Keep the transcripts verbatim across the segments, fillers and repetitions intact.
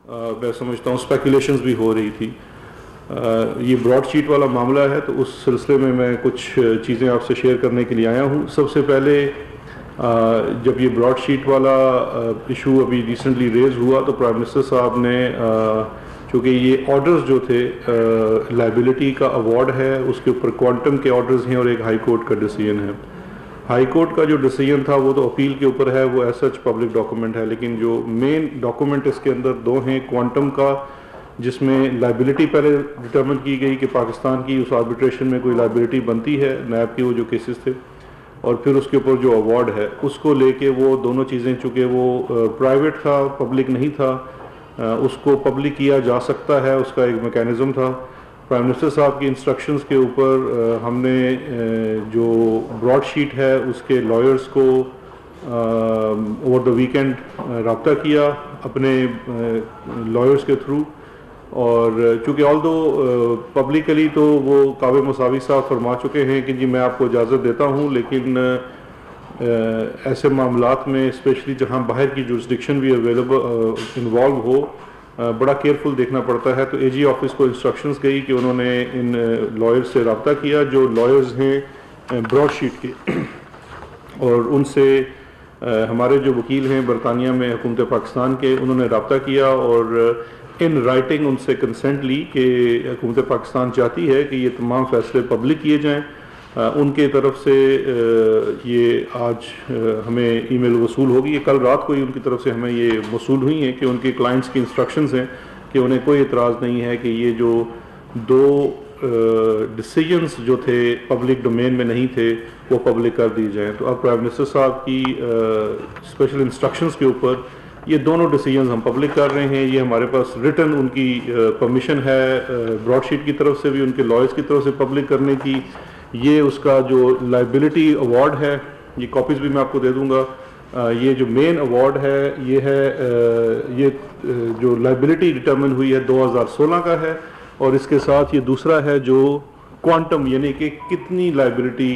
میں سمجھتا ہوں اسپیکولیشنز بھی ہو رہی تھی. یہ براڈ شیٹ والا معاملہ ہے تو اس سلسلے میں میں کچھ چیزیں آپ سے شیئر کرنے کے لیے آیا ہوں. سب سے پہلے جب یہ براڈ شیٹ والا ایشو ابھی ریسنٹلی ریز ہوا تو پرائم منسٹر صاحب نے چونکہ یہ آرڈرز جو تھے لائبلٹی کا ایوارڈ ہے اس کے اوپر کوانٹم کے آرڈرز ہیں اور ایک ہائی کورٹ کا ڈیسیژن ہے. ہائی کورٹ کا جو ڈیسیژن تھا وہ تو اپیل کے اوپر ہے, وہ ایز سچ پبلک ڈاکومنٹ ہے, لیکن جو مین ڈاکومنٹ اس کے اندر دو ہیں. کوانٹم کا جس میں لائبلٹی پہلے ڈٹرمن کی گئی کہ پاکستان کی اس آربیٹریشن میں کوئی لائبلٹی بنتی ہے, نیب کے وہ جو کیسز تھے, اور پھر اس کے اوپر جو ایوارڈ ہے اس کو لے کے وہ دونوں چیزیں چونکہ وہ پرائیویٹ تھا, پبلک نہیں تھا, اس کو پبلک کیا جا سکتا ہے, اس کا ایک میکینزم تھا. پرائم منسٹر صاحب کی انسٹرکشنز کے اوپر ہم نے جو براڈ شیٹ ہے اس کے لائرز کو اوور دا ویکینڈ رابطہ کیا اپنے لائرز کے تھرو, اور چونکہ آل دو پبلکلی تو وہ کعبہ مساوی صاحب فرما چکے ہیں کہ جی میں آپ کو اجازت دیتا ہوں, لیکن ایسے معاملات میں اسپیشلی جہاں باہر کی جورسڈکشن بھی اویلیبل انوالو ہو بڑا کیئرفل دیکھنا پڑتا ہے. تو اے جی آفس کو انسٹرکشنز گئی کہ انہوں نے ان لائرز سے رابطہ کیا جو لائرز ہیں براڈ شیٹ کے, اور ان سے ہمارے جو وکیل ہیں برطانیہ میں حکومت پاکستان کے, انہوں نے رابطہ کیا اور ان رائٹنگ ان سے کنسنٹ لی کہ حکومت پاکستان چاہتی ہے کہ یہ تمام فیصلے پبلک کیے جائیں. ان کے طرف سے یہ آج ہمیں ای میل وصول ہوگی, یہ کل رات کو ہی ان کی طرف سے ہمیں یہ وصول ہوئی ہیں کہ ان کے کلائنٹس کی انسٹرکشنز ہیں کہ انہیں کوئی اعتراض نہیں ہے کہ یہ جو دو ڈیسیجنز جو تھے پبلک ڈومین میں نہیں تھے وہ پبلک کر دی جائیں. تو اب پرائم منسٹر صاحب کی اسپیشل انسٹرکشنز کے اوپر یہ دونوں ڈیسیجنز ہم پبلک کر رہے ہیں. یہ ہمارے پاس ریٹن ان کی پرمیشن ہے براڈ شیٹ کی طرف سے بھی, ان کے لائرز کی طرف سے پبلک کرنے کی. یہ اس کا جو لائبلٹی ایوارڈ ہے, یہ کاپیز بھی میں آپ کو دے دوں گا. یہ جو مین ایوارڈ ہے یہ ہے, یہ جو لائبلٹی ڈٹرمن ہوئی ہے دو ہزار سولہ کا ہے, اور اس کے ساتھ یہ دوسرا ہے جو کوانٹم یعنی کہ کتنی لائبلٹی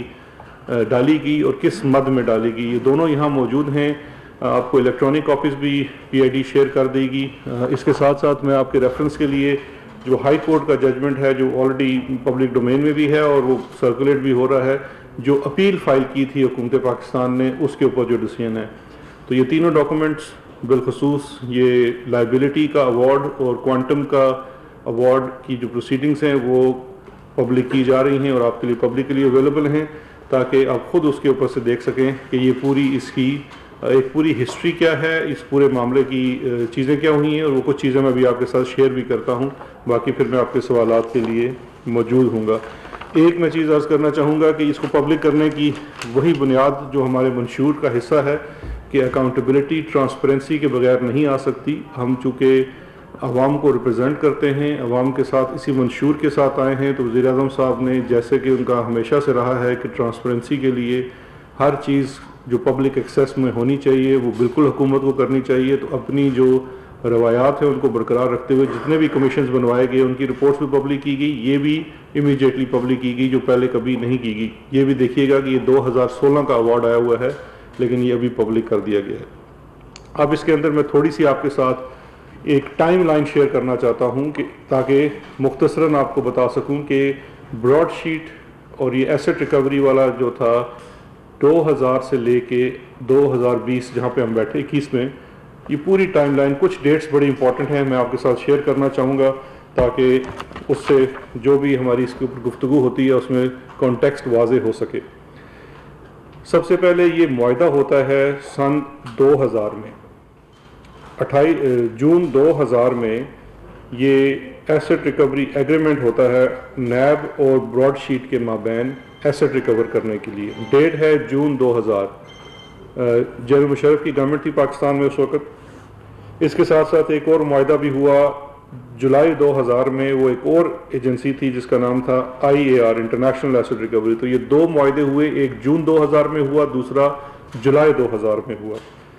ڈالی گئی اور کس مد میں ڈالی گئی. یہ دونوں یہاں موجود ہیں, آپ کو الیکٹرانک کاپیز بھی پی آئی ڈی شیئر کر دے گی. اس کے ساتھ ساتھ میں آپ کے ریفرنس کے لیے جو ہائی کورٹ کا ججمنٹ ہے جو آلریڈی پبلک ڈومین میں بھی ہے اور وہ سرکولیٹ بھی ہو رہا ہے, جو اپیل فائل کی تھی حکومت پاکستان نے, اس کے اوپر جو ڈیسیژن ہے. تو یہ تینوں ڈاکومنٹس بالخصوص یہ لائبلٹی کا ایوارڈ اور کوانٹم کا ایوارڈ کی جو پروسیڈنگس ہیں وہ پبلک کی جا رہی ہیں اور آپ کے لیے پبلکلی اویلیبل ہیں, تاکہ آپ خود اس کے اوپر سے دیکھ سکیں کہ یہ پوری اس کی ایک پوری ہسٹری کیا ہے, اس پورے معاملے کی چیزیں کیا ہوئی ہیں, اور وہ کچھ چیزیں میں بھی آپ کے ساتھ شیئر بھی کرتا ہوں. باقی پھر میں آپ کے سوالات کے لیے موجود ہوں گا. ایک میں چیز عرض کرنا چاہوں گا کہ اس کو پبلک کرنے کی وہی بنیاد جو ہمارے منشور کا حصہ ہے کہ اکاؤنٹیبلٹی ٹرانسپیرنسی کے بغیر نہیں آ سکتی. ہم چونکہ عوام کو ریپرزینٹ کرتے ہیں, عوام کے ساتھ اسی منشور کے ساتھ آئے ہیں, تو وزیر اعظم صاحب نے جیسے کہ ان کا ہمیشہ سے رہا ہے کہ ٹرانسپیرنسی کے لیے ہر چیز جو پبلک ایکسیس میں ہونی چاہیے وہ بالکل حکومت کو کرنی چاہیے. تو اپنی جو روایات ہیں ان کو برقرار رکھتے ہوئے جتنے بھی کمیشنز بنوائے گئے ان کی رپورٹس بھی پبلک کی گئی, یہ بھی امیجیٹلی پبلک کی گئی جو پہلے کبھی نہیں کی گئی. یہ بھی دیکھیے گا کہ یہ دو ہزار سولہ کا ایوارڈ آیا ہوا ہے لیکن یہ ابھی پبلک کر دیا گیا ہے. اب اس کے اندر میں تھوڑی سی آپ کے ساتھ ایک ٹائم لائن شیئر کرنا چاہتا ہوں کہ تاکہ مختصراً آپ کو بتا سکوں کہ براڈ شیٹ اور یہ ایسٹ ریکوری والا جو تھا دو ہزار سے لے کے دو ہزار بیس جہاں پہ ہم بیٹھے اکیس میں, یہ پوری ٹائم لائن کچھ ڈیٹس بڑی امپورٹنٹ ہیں میں آپ کے ساتھ شیئر کرنا چاہوں گا تاکہ اس سے جو بھی ہماری اس کے اوپر گفتگو ہوتی ہے اس میں کانٹیکسٹ واضح ہو سکے. سب سے پہلے یہ معاہدہ ہوتا ہے سن دو ہزار میں, اٹھائی جون دو ہزار میں یہ ایسٹ ریکوری ایگریمنٹ ہوتا ہے نیب اور براڈ شیٹ کے مابین ایسٹ ریکور کرنے کے لیے. ڈیٹ ہے جون دو ہزار. جنرل مشرف کی گورنمنٹ تھی پاکستان میں اس وقت. اس کے ساتھ ساتھ ایک اور معاہدہ بھی ہوا جولائی دو ہزار میں, وہ ایک اور ایجنسی تھی جس کا نام تھا I A R, international asset recovery. تو یہ دو معاہدے ہوئے, ایک جون دو ہزار میں ہوا, دوسرا جولائی دو ہزار میں ہوا.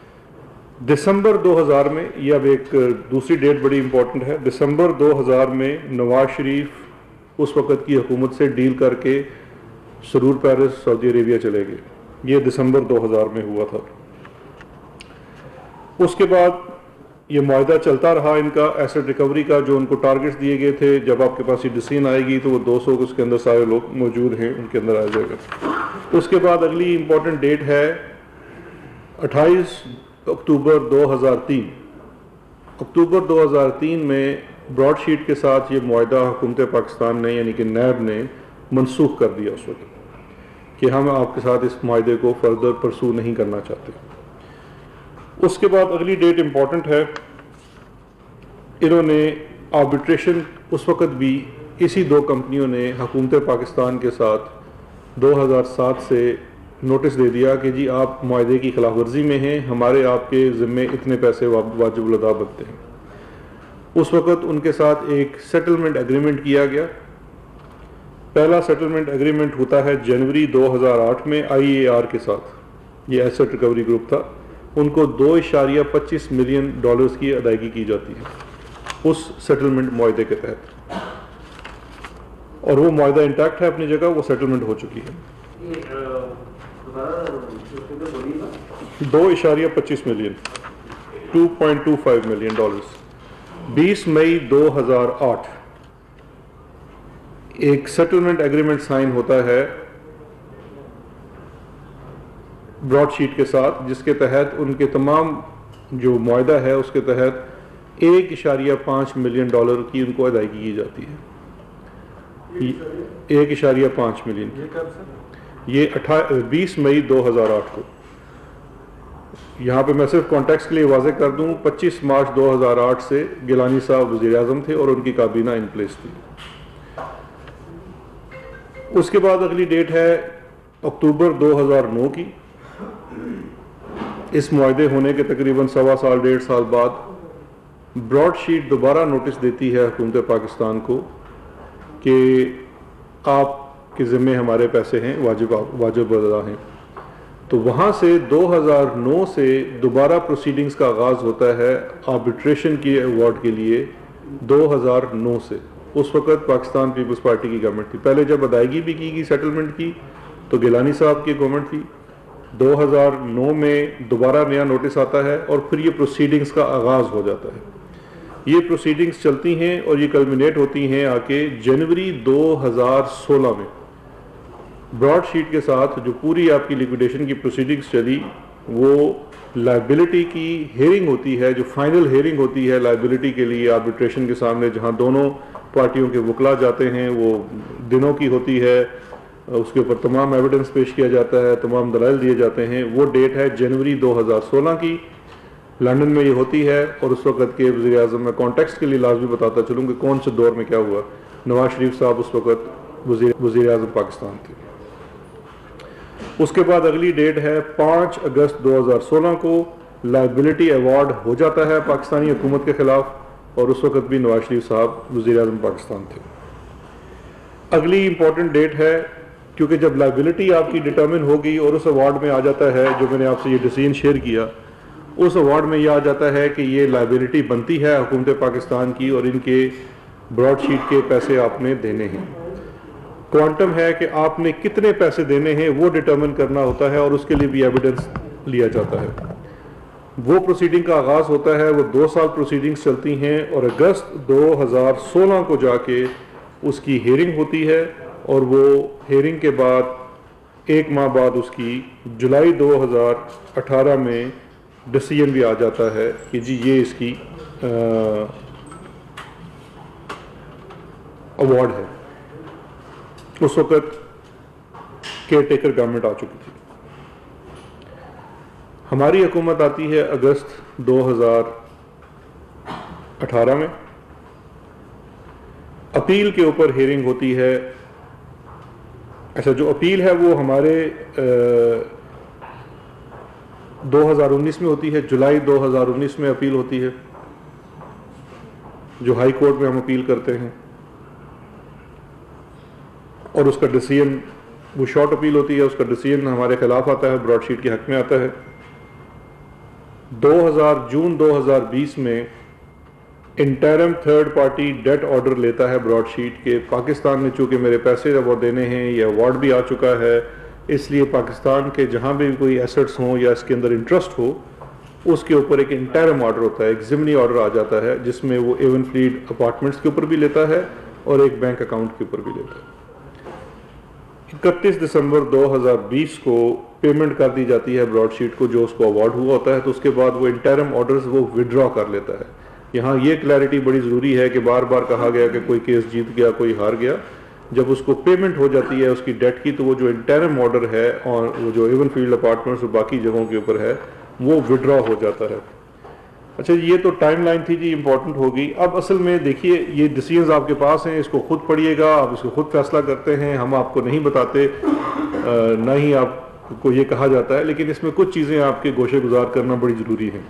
دسمبر دو ہزار میں, یہ اب ایک دوسری ڈیٹ بڑی امپورٹنٹ ہے, دسمبر دو ہزار میں نواز شریف اس وقت کی حکومت سے ڈیل کر کے سرور پیرس سعودی عربیہ چلے گئے. یہ دسمبر دو ہزار میں ہوا تھا. اس کے بعد یہ معاہدہ چلتا رہا ان کا ایسٹ ریکوری کا، جو ان کو ٹارگٹس دیے گئے تھے، جب آپ کے پاس یہ ڈسیزن آئے گی تو وہ دو سو اس کے اندر سارے لوگ موجود ہیں ان کے اندر آ جائے گا۔ اس کے بعد اگلی امپورٹنٹ ڈیٹ ہے اٹھائیس اکتوبر دو ہزار تین۔ اکتوبر دو ہزار تین میں براڈ شیٹ کے ساتھ یہ معاہدہ حکومت پاکستان نے یعنی کہ نیب نے منسوخ کر دیا اس وقت کہ ہم آپ کے ساتھ اس معاہدے کو فردر پرسو نہیں کرنا چاہتے۔ اس کے بعد اگلی ڈیٹ امپورٹنٹ ہے، انہوں نے آربیٹریشن اس وقت بھی اسی دو کمپنیوں نے حکومت پاکستان کے ساتھ دو ہزار سات سے نوٹس دے دیا کہ جی آپ معاہدے کی خلاف ورزی میں ہیں، ہمارے آپ کے ذمے اتنے پیسے واجب الادا بنتے ہیں۔ اس وقت ان کے ساتھ ایک سیٹلمنٹ ایگریمنٹ کیا گیا۔ پہلا سیٹلمنٹ ایگریمنٹ ہوتا ہے جنوری دو ہزار آٹھ میں آئی اے آر کے ساتھ، یہ ایسٹ ریکوری گروپ تھا، ان کو دو اشاریہ پچیس ملین ڈالرز کی ادائیگی کی جاتی ہے اس سیٹلمنٹ معاہدے کے تحت، اور وہ معاہدہ انٹیکٹ ہے اپنی جگہ، وہ سیٹلمنٹ ہو چکی ہے۔ دو اشاریہ پچیس million two point two five million dollars بیس مئی دو ہزار آٹھ ایک سیٹلمنٹ ایگریمنٹ سائن ہوتا ہے براڈ شیٹ کے ساتھ، جس کے تحت ان کے تمام جو معاہدہ ہے اس کے تحت ایک اشاریہ پانچ ملین ڈالر کی ان کو ادائیگی کی جاتی ہے، ایک اشاریہ پانچ ملین کی۔ یہ بیس مئی دو ہزار آٹھ کو، یہاں پہ میں صرف کانٹیکس کے لیے واضح کر دوں، پچیس مارچ دو ہزار آٹھ سے گیلانی صاحب وزیر اعظم تھے اور ان کی کابینہ ان پلیس تھی۔ اس کے بعد اگلی ڈیٹ ہے اکتوبر دو ہزار نو کی۔ اس معاہدے ہونے کے تقریباً سوا سال ڈیڑھ سال بعد براڈ شیٹ دوبارہ نوٹس دیتی ہے حکومت پاکستان کو کہ آپ کے ذمے ہمارے پیسے ہیں، واجب واجب ادا ہیں۔ تو وہاں سے دو ہزار نو سے دوبارہ پروسیڈنگز کا آغاز ہوتا ہے آربیٹریشن کی ایوارڈ کے لیے دو ہزار نو سے۔ اس وقت پاکستان پیپلز پارٹی کی گورنمنٹ تھی۔ پہلے جب ادائیگی بھی کی گئی سیٹلمنٹ کی تو گیلانی صاحب کی گورنمنٹ تھی۔ دو ہزار نو میں دوبارہ نیا نوٹس آتا ہے اور پھر یہ پروسیڈنگز کا آغاز ہو جاتا ہے۔ یہ پروسیڈنگز چلتی ہیں اور یہ کلمنیٹ ہوتی ہیں آ کے جنوری دو ہزار سولہ میں براڈ شیٹ کے ساتھ جو پوری آپ کی لیکویڈیشن کی پروسیڈنگز چلی، وہ لائبلٹی کی ہیئرنگ ہوتی ہے، جو فائنل ہیئرنگ ہوتی ہے لائبلٹی کے لیے آربیٹریشن کے سامنے، جہاں دونوں پارٹیوں کے وکلا جاتے ہیں، وہ دنوں کی ہوتی ہے، اس کے اوپر تمام ایویڈنس پیش کیا جاتا ہے، تمام دلائل دیے جاتے ہیں۔ وہ ڈیٹ ہے جنوری دو ہزار سولہ کی، لندن میں یہ ہوتی ہے۔ اور اس وقت کے وزیر اعظم، میں کانٹیکسٹ کے لیے لازمی بتاتا چلوں کہ کون سے دور میں کیا ہوا، نواز شریف صاحب اس وقت وزیر وزیر اعظم پاکستان تھے۔ اس کے بعد اگلی ڈیٹ ہے پانچ اگست دو ہزار سولہ کو لائبلٹی ایوارڈ ہو جاتا ہے پاکستانی حکومت کے خلاف، اور اس وقت بھی نواز شریف صاحب وزیر اعظم پاکستان تھے۔ اگلی امپورٹنٹ ڈیٹ ہے، کیونکہ جب لائبلٹی آپ کی ڈٹرمن ہوگی اور اس ایوارڈ میں آ جاتا ہے، جو میں نے آپ سے یہ ڈیسیژن شیئر کیا، اس ایوارڈ میں یہ آ جاتا ہے کہ یہ لائبلٹی بنتی ہے حکومت پاکستان کی اور ان کے براڈ شیٹ کے پیسے آپ نے دینے ہیں۔ کوانٹم ہے کہ آپ نے کتنے پیسے دینے ہیں وہ ڈٹرمن کرنا ہوتا ہے، اور اس کے لیے بھی ایویڈنس لیا جاتا ہے۔ وہ پروسیڈنگ کا آغاز ہوتا ہے، وہ دو سال پروسیڈنگز چلتی ہیں، اور اگست دو ہزار سولہ کو جا کے اس کی ہیئرنگ ہوتی ہے، اور وہ ہیئرنگ کے بعد ایک ماہ بعد اس کی جولائی دو ہزار اٹھارہ میں ڈیسیژن بھی آ جاتا ہے کہ جی یہ اس کی ایوارڈ ہے۔ اس وقت کیئر ٹیکر گورنمنٹ آ چکی تھی۔ ہماری حکومت آتی ہے اگست دو ہزار اٹھارہ میں، اپیل کے اوپر ہیئرنگ ہوتی ہے۔ اچھا، جو اپیل ہے وہ ہمارے دو ہزار انیس میں ہوتی ہے، جولائی دو ہزار انیس میں اپیل ہوتی ہے، جو ہائی کورٹ میں ہم اپیل کرتے ہیں، اور اس کا ڈیسیژن وہ شارٹ اپیل ہوتی ہے، اس کا ڈیسیژن ہمارے خلاف آتا ہے، براڈ شیٹ کے حق میں آتا ہے۔ دو ہزار جون دو ہزار بیس میں interim third party date order لیتا ہے براڈ شیٹ کے پاکستان میں، چونکہ میرے پیسے وہ دینے ہیں، یہ ایوارڈ بھی آ چکا ہے، اس لیے پاکستان کے جہاں بھی کوئی ایسٹس ہوں یا اس کے اندر انٹرسٹ ہو، اس کے اوپر ایک انٹرم آرڈر ہوتا ہے، ایک ضمنی آرڈر آ جاتا ہے جس میں وہ ایون فلیٹ اپارٹمنٹس کے اوپر بھی لیتا ہے اور ایک بینک اکاؤنٹ کے اوپر بھی لیتا ہے۔ اکتیس دسمبر دو ہزار بیس کو پیمنٹ کر دی جاتی ہے براڈ شیٹ کو جو اس کو ایوارڈ ہوا ہوتا ہے، تو اس کے بعد وہ انٹرم آرڈرز وہ وڈرا کر لیتا ہے۔ یہاں یہ کلیئرٹی بڑی ضروری ہے کہ بار بار کہا گیا کہ کوئی کیس جیت گیا کوئی ہار گیا، جب اس کو پیمنٹ ہو جاتی ہے اس کی ڈیٹ کی، تو وہ جو انٹرم آرڈر ہے اور وہ جو ایون فیلڈ اپارٹمنٹس اور باقی جگہوں کے اوپر ہے وہ وڈرا ہو جاتا ہے۔ اچھا یہ تو ٹائم لائن تھی جی، امپورٹنٹ ہوگی۔ اب اصل میں دیکھیے یہ ڈیسیژنز آپ کے پاس ہیں، اس کو خود پڑھیے گا، آپ اس کو خود فیصلہ کرتے ہیں، ہم آپ کو نہیں بتاتے، نہ ہی آپ کو یہ کہا جاتا ہے، لیکن اس میں کچھ چیزیں آپ کے گوشے گزار کرنا بڑی ضروری ہیں۔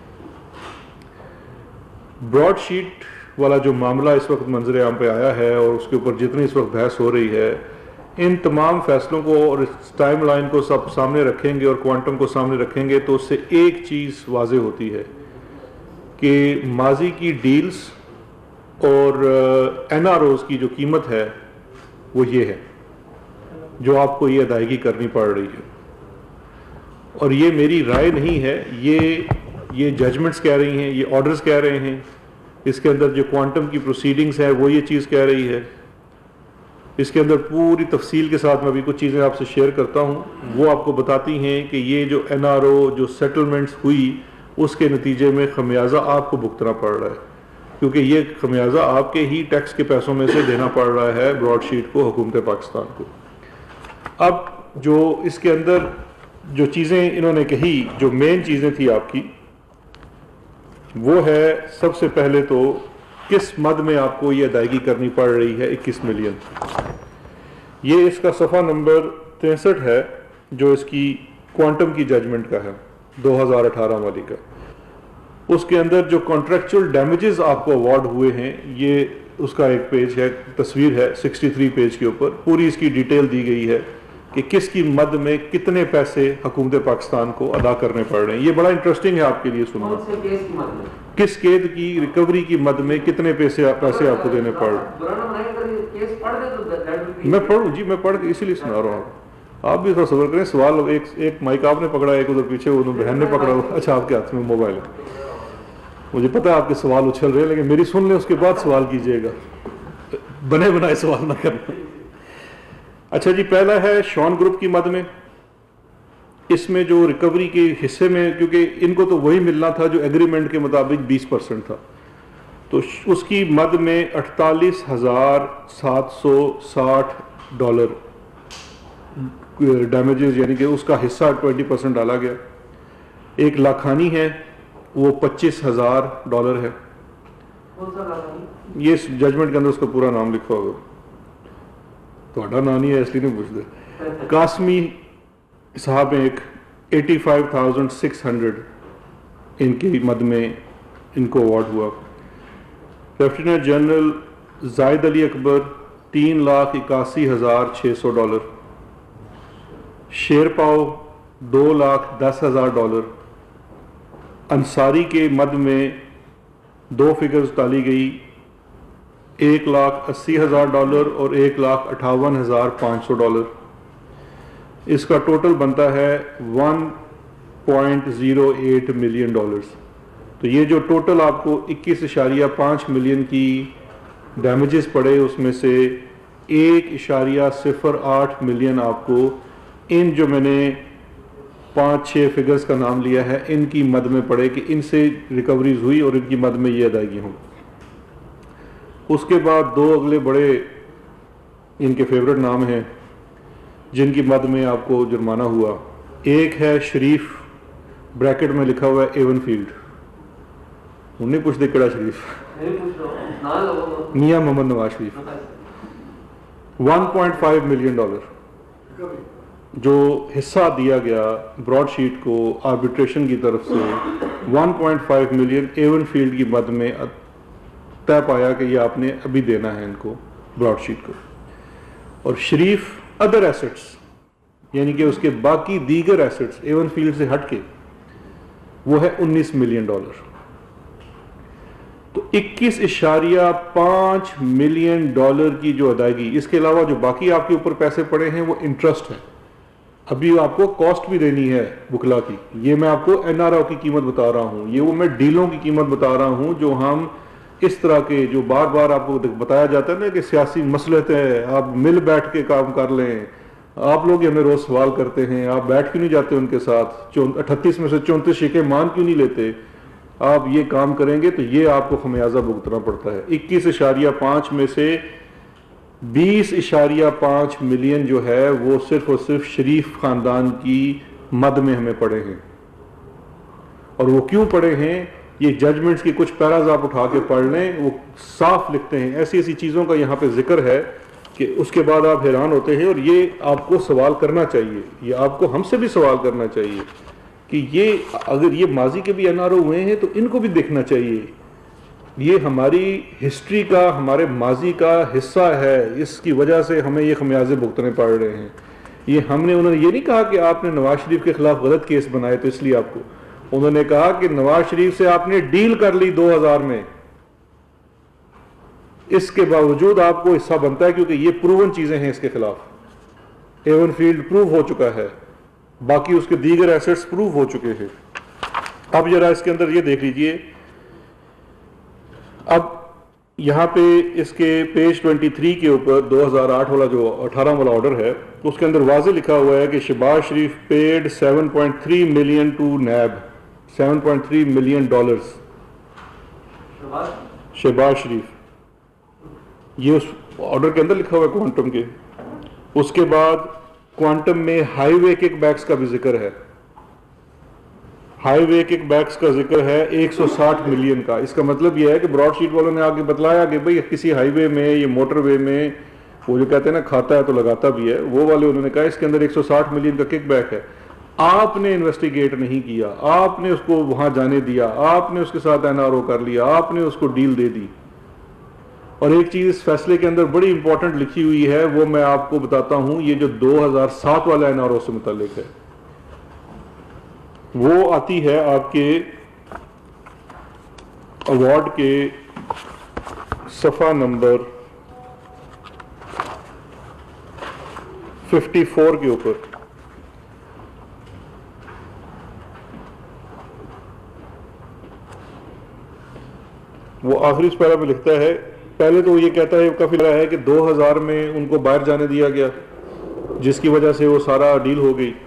براڈ شیٹ والا جو معاملہ اس وقت منظر عام پہ آیا ہے اور اس کے اوپر جتنی اس وقت بحث ہو رہی ہے، ان تمام فیصلوں کو اور اس ٹائم لائن کو سب سامنے رکھیں گے اور کوانٹم کو سامنے رکھیں گے تو اس سے ایک چیز واضح ہوتی ہے کہ ماضی کی ڈیلز اور این آر اوز کی جو قیمت ہے وہ یہ ہے جو آپ کو یہ ادائیگی کرنی پڑ رہی ہے، اور یہ میری رائے نہیں ہے، یہ یہ ججمنٹس کہہ رہی ہیں، یہ آرڈرز کہہ رہے ہیں، اس کے اندر جو کوانٹم کی پروسیڈنگز ہے وہ یہ چیز کہہ رہی ہے۔ اس کے اندر پوری تفصیل کے ساتھ میں ابھی کچھ چیزیں آپ سے شیئر کرتا ہوں، وہ آپ کو بتاتی ہیں کہ یہ جو این آر او جو سیٹلمنٹس ہوئی اس کے نتیجے میں خمیازہ آپ کو بھگتنا پڑ رہا ہے، کیونکہ یہ خمیازہ آپ کے ہی ٹیکس کے پیسوں میں سے دینا پڑ رہا ہے براڈ شیٹ کو، حکومت پاکستان کو۔ اب جو اس کے اندر جو چیزیں انہوں نے کہی، جو مین چیزیں تھی آپ کی، وہ ہے سب سے پہلے تو کس مد میں آپ کو یہ ادائیگی کرنی پڑ رہی ہے اکیس ملین۔ یہ اس کا صفحہ نمبر تریسٹھ ہے جو اس کی کوانٹم کی ججمنٹ کا ہے دو ہزار اٹھارہ والی کا۔ اس کے اندر جو کانٹریکچول ڈیمیجز آپ کو ایوارڈ ہوئے ہیں، یہ اس کا ایک پیج ہے، تصویر ہے سکسٹی تھری پیج کے اوپر، پوری اس کی ڈیٹیل دی گئی ہے کہ کس کی مد میں کتنے پیسے حکومت پاکستان کو ادا کرنے پڑ رہے ہیں۔ یہ بڑا انٹرسٹنگ ہے آپ کے لیے سننا، کس قید کی ریکوری کی مد میں کتنے پیسے پیسے آپ کو دینے پڑ رہے ہیں۔ میں پڑھوں جی، میں پڑھ کے اسی لیے سنا رہا ہوں، آپ بھی تھوڑا صبر کریں۔ سوال ایک ایک مائک آپ نے پکڑا، ایک ادھر پیچھے وہ بہن نے پکڑا ہوا، اچھا آپ کے ہاتھ میں موبائل ہے، مجھے پتا ہے آپ کے سوال اچھل رہے ہیں، لیکن میری سن لیں اس کے بعد سوال کیجئے گا، بنے بنائے سوال نہ کرنا۔ اچھا جی، پہلا ہے شان گروپ کی مد میں، اس میں جو ریکوری کے حصے میں، کیونکہ ان کو تو وہی ملنا تھا جو ایگریمنٹ کے مطابق بیس پرسنٹ تھا، تو اس کی مد میں اڑتالیس ہزار سات سو ساٹھ ڈالر ڈیمیجز، یعنی کہ اس کا حصہ ٹوینٹی پرسنٹ ڈالا گیا۔ ایک لاکھانی ہے وہ پچیس ہزار ڈالر ہے، یہ ججمنٹ کے اندر اس کا پورا نام لکھا ہوگا، تھوڑا نام نہیں ہے اس لیے نہیں پوچھتے۔ قاسمی صاحب ایک eighty five thousand six hundred ان کی مد میں ان کو ایوارڈ ہوا۔ لیفٹیننٹ جنرل زائد علی اکبر تین لاکھ اکاسی ہزار چھ سو ڈالر۔ شیر پاؤ دو لاکھ دس ہزار ڈالر۔ انصاری کے مد میں دو فگرز ڈالی گئی، ایک لاکھ اسی ہزار ڈالر اور ایک لاکھ اٹھاون ہزار پانچ سو ڈالر۔ اس کا ٹوٹل بنتا ہے one point zero eight million dollars. تو یہ جو ٹوٹل آپ کو اکیس اشاریہ پانچ ملین کی ڈیمیجز پڑے، اس میں سے ایک اشاریہ صفر آٹھ ملین آپ کو ان جو میں نے پانچ چھ فگرز کا نام لیا ہے ان کی مد میں پڑے کہ ان سے ریکوریز ہوئی اور ان کی مد میں یہ ادائیگی ہوں۔ اس کے بعد دو اگلے بڑے ان کے فیورٹ نام ہیں جن کی مد میں آپ کو جرمانہ ہوا۔ ایک ہے شریف، بریکٹ میں لکھا ہوا ہے ایون فیلڈ، انہوں نے پوچھ دے کڑا Sharif, Mian Muhammad Nawaz Sharif, one point five million dollar جو حصہ دیا گیا براڈ شیٹ کو آربیٹریشن کی طرف سے، one point five million Avenfield کی مد میں طے پایا کہ یہ آپ نے ابھی دینا ہے ان کو براڈ شیٹ کو۔ اور شریف ادر ایسٹس، یعنی کہ اس کے باقی دیگر ایسٹس ایون فیلڈ سے ہٹ کے، وہ ہے انیس ملین ڈالر۔ تو اکیس اشاریہ پانچ ملین ڈالر کی جو ادائیگی، اس کے علاوہ جو باقی آپ کے اوپر پیسے پڑے ہیں وہ انٹرسٹ ہے، ابھی آپ کو کاسٹ بھی دینی ہے وکلا کی. یہ میں آپ کو این آر او کی قیمت بتا رہا ہوں, یہ وہ میں ڈیلوں کی قیمت بتا رہا ہوں جو ہم اس طرح کے جو بار بار آپ کو بتایا جاتا ہے نا کہ سیاسی مصلحت ہے, آپ مل بیٹھ کے کام کر لیں. آپ لوگ ہمیں روز سوال کرتے ہیں آپ بیٹھ کیوں نہیں جاتے ان کے ساتھ, اٹھتیس میں سے چونتیس شیخیں مان کیوں نہیں لیتے, آپ یہ کام کریں گے تو یہ آپ کو خمیازہ بھگتنا پڑتا ہے. اکیس اشاریہ پانچ میں سے بیس اشاریہ پانچ ملین جو ہے وہ صرف اور صرف شریف خاندان کی مد میں ہمیں پڑے ہیں. اور وہ کیوں پڑے ہیں, یہ ججمنٹس کی کچھ پیراز آپ اٹھا کے پڑھ لیں, وہ صاف لکھتے ہیں. ایسی ایسی چیزوں کا یہاں پہ ذکر ہے کہ اس کے بعد آپ حیران ہوتے ہیں. اور یہ آپ کو سوال کرنا چاہیے, یہ آپ کو ہم سے بھی سوال کرنا چاہیے کہ یہ اگر یہ ماضی کے بھی این آر او ہوئے ہیں تو ان کو بھی دیکھنا چاہیے. یہ ہماری ہسٹری کا, ہمارے ماضی کا حصہ ہے, اس کی وجہ سے ہمیں یہ خمیازے بھگتنے پڑ رہے ہیں. یہ ہم نے انہوں نے یہ نہیں کہا کہ آپ نے نواز شریف کے خلاف غلط کیس بنائے تو اس لیے آپ کو, انہوں نے کہا کہ نواز شریف سے آپ نے ڈیل کر لی دو ہزار میں, اس کے باوجود آپ کو حصہ بنتا ہے کیونکہ یہ پروون چیزیں ہیں اس کے خلاف. ایون فیلڈ پروو ہو چکا ہے, باقی اس کے دیگر ایسٹس پروو ہو چکے ہیں. اب ذرا اس کے اندر یہ دیکھ لیجئے, اب یہاں پہ اس کے پیج تیئیس کے اوپر دو ہزار آٹھ والا جو اٹھارہ والا آرڈر ہے اس کے اندر واضح لکھا ہوا ہے کہ Shahbaz Sharif paid seven point three million to NAB, seven point three million dollars. Shahbaz Sharif, یہ اس آرڈر کے اندر لکھا ہوا ہے کوانٹم کے. اس کے بعد کوانٹم میں ہائی وے کک بیکس کا بھی ذکر ہے, ہائی وے کک بیکس کا ذکر ہے ایک سو ساٹھ ملین کا. اس کا مطلب یہ ہے کہ براڈ شیٹ والوں نے آگے بتلایا کہ بھئی کسی ہائی وے میں, یہ موٹر وے میں وہ جو کہتے ہیں نا کھاتا ہے تو لگاتا بھی ہے, وہ والے انہوں نے کہا اس کے اندر ایک سو ساٹھ ملین کا کک بیک ہے. آپ نے انویسٹیگیٹ نہیں کیا, آپ نے اس کو وہاں جانے دیا, آپ نے اس کے ساتھ این آر او کر لیا, آپ نے اس کو ڈیل دے دی. اور ایک چیز اس فیصلے کے اندر بڑی امپورٹنٹ لکھی ہوئی ہے, وہ میں آپ کو بتاتا ہوں, یہ جو دو ہزار سات والا این آر او سے متعلق ہے, وہ آتی ہے آپ کے ایوارڈ کے صفحہ نمبر ففٹی فور کے اوپر. وہ آخری اس پیرا پہ لکھتا ہے, پہلے تو یہ کہتا ہے کافی لگا ہے کہ دو ہزار میں ان کو باہر جانے دیا گیا جس کی وجہ سے وہ سارا ڈیل ہو گئی.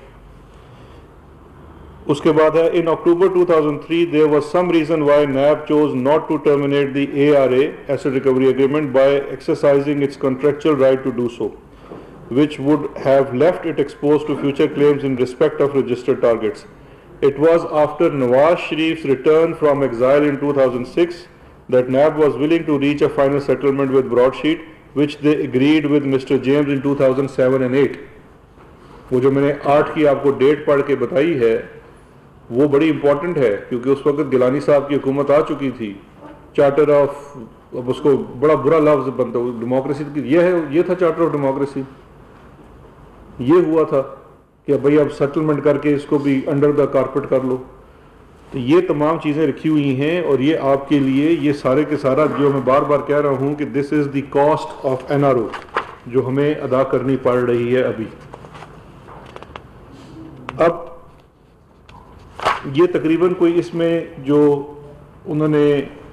اس کے بعد ہے in October two thousand three there was some reason why N A B chose not to terminate the A R A Asset Recovery Agreement by exercising its contractual right to do so, which would have left it exposed to future claims in respect of registered targets. It was after Nawaz Sharif's return from exile in two thousand six that N A B was willing to reach a final settlement with Broadsheet, which they agreed with Mister James in two thousand seven and eight. وہ جو میں نے آٹھ کی آپ کو date پڑھ کے بتائی ہے وہ بڑی امپورٹنٹ ہے کیونکہ اس وقت گیلانی صاحب کی حکومت آ چکی تھی. چارٹر آف, اب اس کو بڑا برا لفظ بنتا ہے ڈیموکریسی, یہ ہے, یہ تھا چارٹر آف ڈیموکریسی. یہ ہوا تھا کہ بھئی اب سیٹلمنٹ کر کے اس کو بھی انڈر دا کارپٹ کر لو. تو یہ تمام چیزیں رکھی ہوئی ہیں اور یہ آپ کے لیے یہ سارے کے سارا جو میں بار بار کہہ رہا ہوں کہ this is the cost of N R O جو ہمیں ادا کرنی پڑ رہی ہے ابھی. اب یہ تقریباً کوئی اس میں جو انہوں نے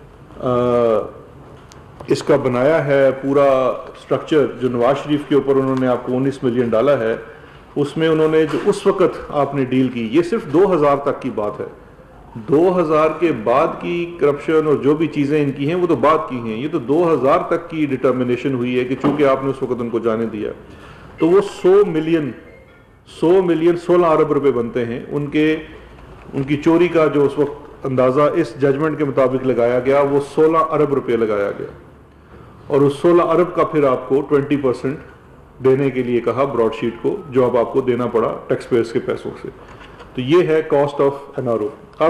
اس کا بنایا ہے پورا سٹرکچر جو نواز شریف کے اوپر انہوں نے آپ کو انیس ملین ڈالا ہے, اس میں انہوں نے جو اس وقت آپ نے ڈیل کی, یہ صرف دو ہزار تک کی بات ہے. دو ہزار کے بعد کی کرپشن اور جو بھی چیزیں ان کی ہیں وہ تو بعد کی ہیں. یہ تو دو ہزار تک کی ڈٹرمنیشن ہوئی ہے کہ چونکہ آپ نے اس وقت ان کو جانے دیا تو وہ سو ملین سو ملین سولہ ارب روپے بنتے ہیں. ان کے ان کی چوری کا جو اس وقت اندازہ اس ججمنٹ کے مطابق لگایا گیا وہ سولہ ارب روپے لگایا گیا, اور اس سولہ ارب کا پھر آپ کو ٹوینٹی پرسنٹ دینے کے لیے کہا براڈ شیٹ کو, جو اب آپ کو دینا پڑا ٹیکس پیئرز کے پیسوں سے. تو یہ ہے cost of N R O. اب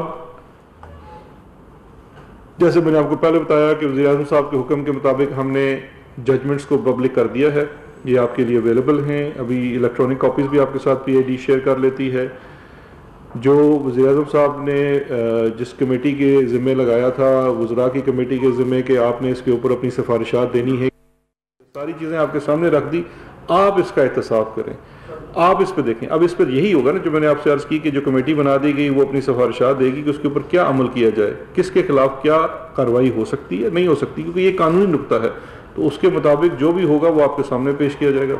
جیسے میں نے آپ کو پہلے بتایا کہ وزیر اعظم صاحب کے حکم کے مطابق ہم نے ججمنٹس کو پبلک کر دیا ہے, یہ آپ کے لیے اویلیبل ہیں. ابھی الیکٹرانک کاپیز بھی آپ کے ساتھ پی آئی ڈی شیئر کر لیتی ہے. جو وزیر اعظم صاحب نے جس کمیٹی کے ذمہ لگایا تھا, وزراء کی کمیٹی کے ذمہ کہ آپ نے اس کے اوپر اپنی سفارشات دینی ہے, ساری چیزیں آپ کے سامنے رکھ دی, آپ اس کا احتساب کریں. آپ اس پہ دیکھیں. اب اس پہ یہی ہوگا نا جو میں نے آپ سے عرض کی کہ جو کمیٹی بنا دی گئی وہ اپنی سفارشات دے گی کہ اس کے اوپر کیا عمل کیا جائے, کس کے خلاف کیا کارروائی ہو سکتی ہے, نہیں ہو سکتی, کیونکہ یہ قانونی نقطہ ہے. تو اس کے مطابق جو بھی ہوگا وہ آپ کے سامنے پیش کیا جائے گا.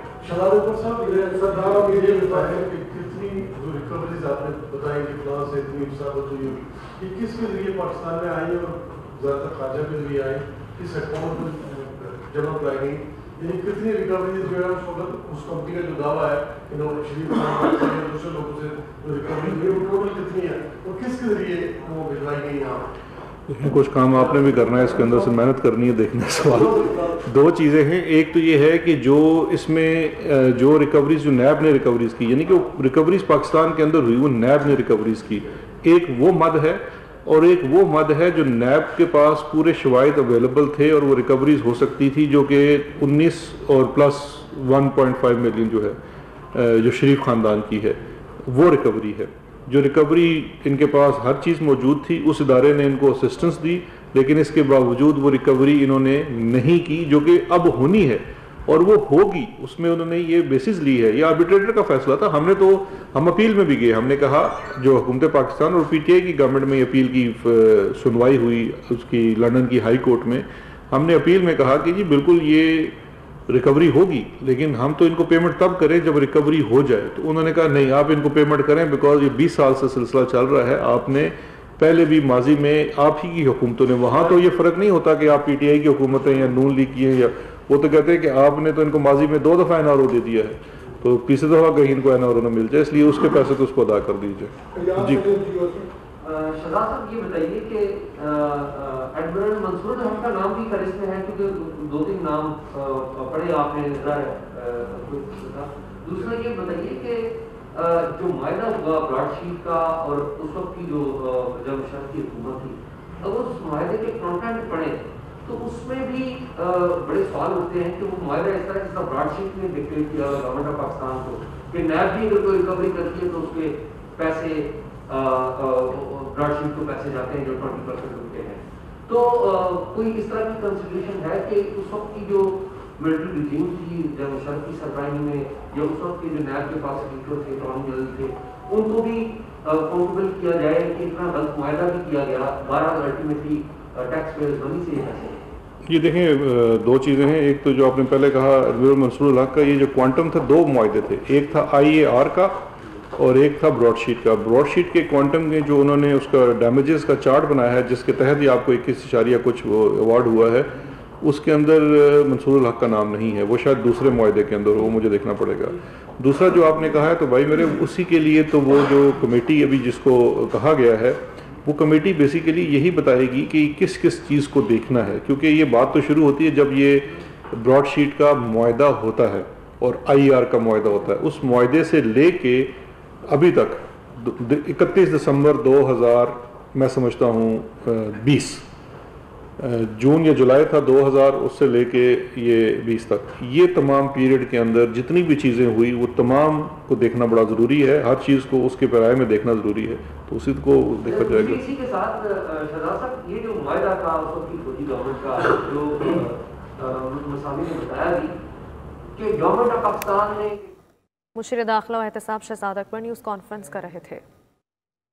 کتنی ریکوریز جو ہے اس کمپنی کا جو دعویٰ ہے کہ شریف خان سے دوسرے لوگوں سے ریکوری ہوئی ٹوٹل کتنی ہے اور کس کے ذریعے وہ بھجوائی گئی یہاں؟ کچھ کام آپ نے بھی کرنا ہے, اس کے اندر سے محنت کرنی ہے. دیکھنا سوال دو چیزیں ہیں. ایک تو یہ ہے کہ جو اس میں جو ریکوریز جو نیب نے ریکوریز کی, یعنی کہ ریکوریز پاکستان کے اندر ہوئی وہ نیب نے ریکوریز کی, ایک وہ مد ہے اور ایک وہ مد ہے جو نیب کے پاس پورے شواہد اویلیبل تھے اور وہ ریکوریز ہو سکتی تھی, جو کہ انیس اور plus one point five million جو ہے جو شریف خاندان کی ہے وہ ریکوری ہے. جو ریکوری ان کے پاس ہر چیز موجود تھی, اس ادارے نے ان کو اسسٹنس دی, لیکن اس کے باوجود وہ ریکوری انہوں نے نہیں کی جو کہ اب ہونی ہے اور وہ ہوگی. اس میں انہوں نے یہ بیسس لی ہے, یہ آربیٹریٹر کا فیصلہ تھا. ہم نے تو ہم اپیل میں بھی گئے, ہم نے کہا جو حکومت پاکستان اور پی ٹی آئی کی گورنمنٹ میں اپیل کی سنوائی ہوئی اس کی لندن کی ہائی کورٹ میں, ہم نے اپیل میں کہا کہ جی بالکل یہ ریکوری ہوگی, لیکن ہم تو ان کو پیمنٹ تب کریں جب ریکوری ہو جائے. تو انہوں نے کہا نہیں, آپ ان کو پیمنٹ کریں بیکاز یہ بیس سال سے سلسلہ چل رہا ہے. آپ نے پہلے بھی ماضی میں آپ ہی کی حکومتوں نے, وہاں تو یہ فرق نہیں ہوتا کہ آپ پی ٹی آئی کی حکومتیں یا نون لیگ کی ہیں, یا وہ تو کہتے ہیں کہ آپ نے تو ان کو ماضی میں دو دفعہ این آر او دے دیا ہے, تو تیسری دفعہ کہیں ان کو این آر او نہ مل جائے, اس لیے اس کے پیسے تو اس کو ادا کر دیجیے. جی شہزاد صاحب یہ بتائیے کہ ایڈمرل منصور الحق کا نام بھی فہرست میں ہے, کیونکہ دو تین نام پڑھے آپ نے نظر ہے. دوسرا یہ بتائیے کہ جو معاہدہ ہوا براڈ شیٹ کا اور اس وقت کی جو جب مشرف کی حکومت تھی, اگر اس معاہدے کے کانٹینٹ پڑھیں تو اس میں بھی بڑے سوال ہوتے ہیں کہ وہ معاہدہ اس طرح جس طرح براڈ شیٹ میں ڈکلیئر کیا گورنمنٹ آف پاکستان کو کہ نیب بھی اگر کوئی ریکوری کرتی ہے تو اس کے پیسے براڈ شیٹ کو پیسے جاتے ہیں جو ٹوئنٹی پرسینٹ ہوتے ہیں. تو کوئی اس طرح کی کنسیڈریشن ہے کہ اس وقت کی جو ملٹری ریجیم تھی جب مشرف کی سربراہی میں, یا اس وقت کے جو نیب کے پاس اسپیکر تھے, اٹارنی جنرل تھے, ان کو بھی اکاؤنٹیبل کیا جائے کہ اتنا غلط معاہدہ بھی کیا گیا, بہرحال الٹیمیٹلی ٹیکس پیئرز منی سے یہ پیسے. یہ دیکھیں دو چیزیں ہیں. ایک تو جو آپ نے پہلے کہا ایڈمرل منصور الحق کا, یہ جو کوانٹم تھا دو معاہدے تھے, ایک تھا آئی اے آر کا اور ایک تھا براڈ شیٹ کا. براڈ شیٹ کے کوانٹم کے جو انہوں نے اس کا ڈیمیجز کا چارٹ بنایا ہے جس کے تحت ہی آپ کو اکیس اشاریہ کچھ وہ ایوارڈ ہوا ہے, اس کے اندر منصور الحق کا نام نہیں ہے, وہ شاید دوسرے معاہدے کے اندر ہو, مجھے دیکھنا پڑے گا. دوسرا جو آپ نے کہا ہے تو بھائی میرے اسی کے لیے تو وہ جو کمیٹی ابھی جس کو کہا گیا ہے وہ کمیٹی بیسیکلی یہی بتائے گی کہ کس کس چیز کو دیکھنا ہے, کیونکہ یہ بات تو شروع ہوتی ہے جب یہ براڈ شیٹ کا معاہدہ ہوتا ہے اور آئی آر کا معاہدہ ہوتا ہے. اس معاہدے سے لے کے ابھی تک اکتیس دسمبر دو ہزار میں سمجھتا ہوں بیس جون یا جولائی تھا دو ہزار, اس سے لے کے یہ بیس تک, یہ تمام پیریڈ کے اندر جتنی بھی چیزیں ہوئی وہ تمام کو دیکھنا بڑا ضروری ہے. ہر چیز کو اس کے پیرائے میں دیکھنا ضروری ہے, تو اسی کو دیکھا جائے گا. اسی کے ساتھ شہزاد صاحب یہ جو معاہدہ تھا اس وقت کی فوجی گورنمنٹ کا, جو مسامی نے بتایا بھی کہ گورنمنٹ آف پاکستان نے مشیر داخلہ و احتساب شہزاد اکبر نیوز کانفرنس کر رہے تھے.